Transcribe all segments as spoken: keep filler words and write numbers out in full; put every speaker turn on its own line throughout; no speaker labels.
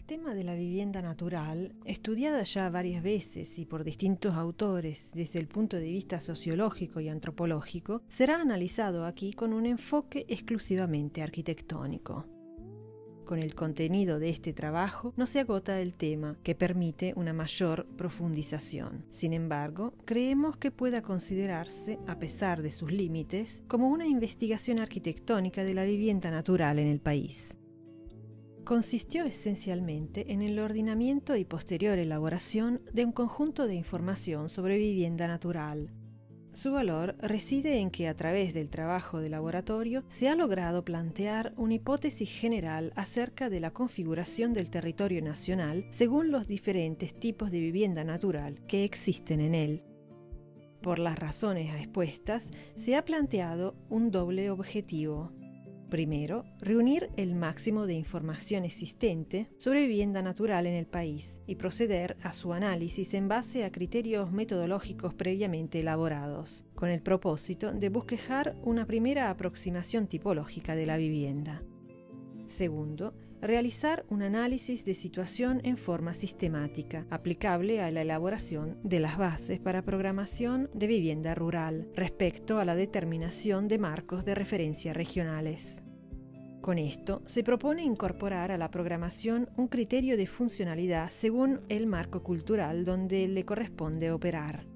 El tema de la vivienda natural, estudiada ya varias veces y por distintos autores desde el punto de vista sociológico y antropológico, será analizado aquí con un enfoque exclusivamente arquitectónico. Con el contenido de este trabajo no se agota el tema, que permite una mayor profundización. Sin embargo, creemos que pueda considerarse, a pesar de sus límites, como una investigación arquitectónica de la vivienda natural en el país. Consistió esencialmente en el ordenamiento y posterior elaboración de un conjunto de información sobre vivienda natural. Su valor reside en que a través del trabajo de laboratorio se ha logrado plantear una hipótesis general acerca de la configuración del territorio nacional según los diferentes tipos de vivienda natural que existen en él. Por las razones expuestas, se ha planteado un doble objetivo. Primero, reunir el máximo de información existente sobre vivienda natural en el país y proceder a su análisis en base a criterios metodológicos previamente elaborados, con el propósito de bosquejar una primera aproximación tipológica de la vivienda. Segundo, realizar un análisis de situación en forma sistemática, aplicable a la elaboración de las bases para programación de vivienda rural, respecto a la determinación de marcos de referencia regionales. Con esto, se propone incorporar a la programación un criterio de funcionalidad según el marco cultural donde le corresponde operar.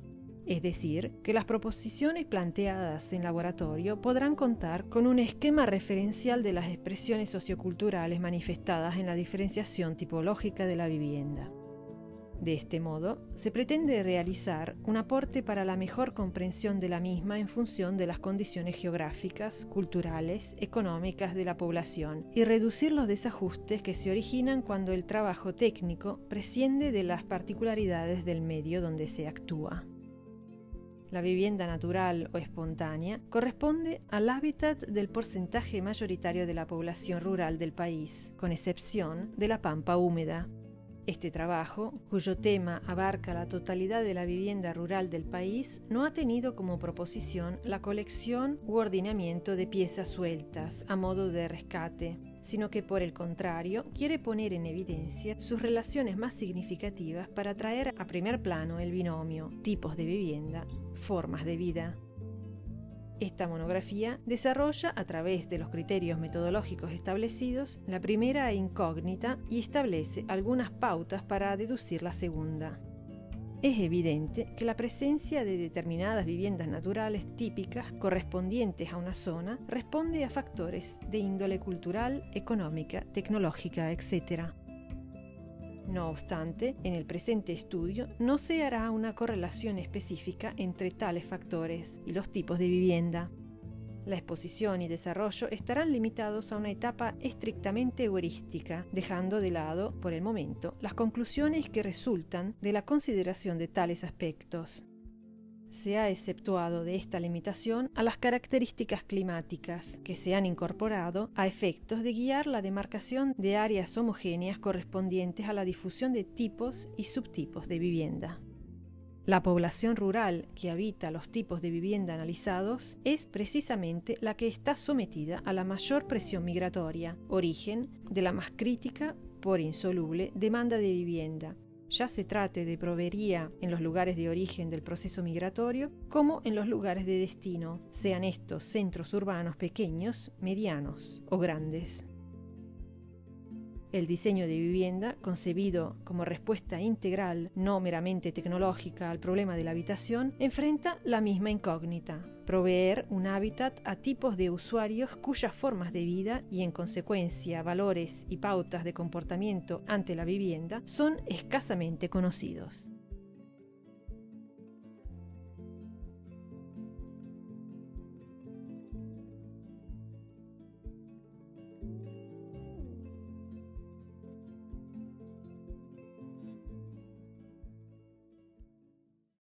Es decir, que las proposiciones planteadas en laboratorio podrán contar con un esquema referencial de las expresiones socioculturales manifestadas en la diferenciación tipológica de la vivienda. De este modo, se pretende realizar un aporte para la mejor comprensión de la misma en función de las condiciones geográficas, culturales, económicas de la población y reducir los desajustes que se originan cuando el trabajo técnico prescinde de las particularidades del medio donde se actúa. La vivienda natural o espontánea corresponde al hábitat del porcentaje mayoritario de la población rural del país, con excepción de la pampa húmeda. Este trabajo, cuyo tema abarca la totalidad de la vivienda rural del país, no ha tenido como proposición la colección u ordenamiento de piezas sueltas a modo de rescate, sino que por el contrario quiere poner en evidencia sus relaciones más significativas para traer a primer plano el binomio tipos de vivienda, formas de vida. Esta monografía desarrolla, a través de los criterios metodológicos establecidos, la primera incógnita y establece algunas pautas para deducir la segunda. Es evidente que la presencia de determinadas viviendas naturales típicas correspondientes a una zona responde a factores de índole cultural, económica, tecnológica, etcétera. No obstante, en el presente estudio no se hará una correlación específica entre tales factores y los tipos de vivienda. La exposición y desarrollo estarán limitados a una etapa estrictamente heurística, dejando de lado, por el momento, las conclusiones que resultan de la consideración de tales aspectos. Se ha exceptuado de esta limitación a las características climáticas, que se han incorporado a efectos de guiar la demarcación de áreas homogéneas correspondientes a la difusión de tipos y subtipos de vivienda. La población rural que habita los tipos de vivienda analizados es precisamente la que está sometida a la mayor presión migratoria, origen de la más crítica, por insoluble, demanda de vivienda, ya se trate de proveería en los lugares de origen del proceso migratorio como en los lugares de destino, sean estos centros urbanos pequeños, medianos o grandes. El diseño de vivienda, concebido como respuesta integral, no meramente tecnológica, al problema de la habitación, enfrenta la misma incógnita: proveer un hábitat a tipos de usuarios cuyas formas de vida y, en consecuencia, valores y pautas de comportamiento ante la vivienda son escasamente conocidos.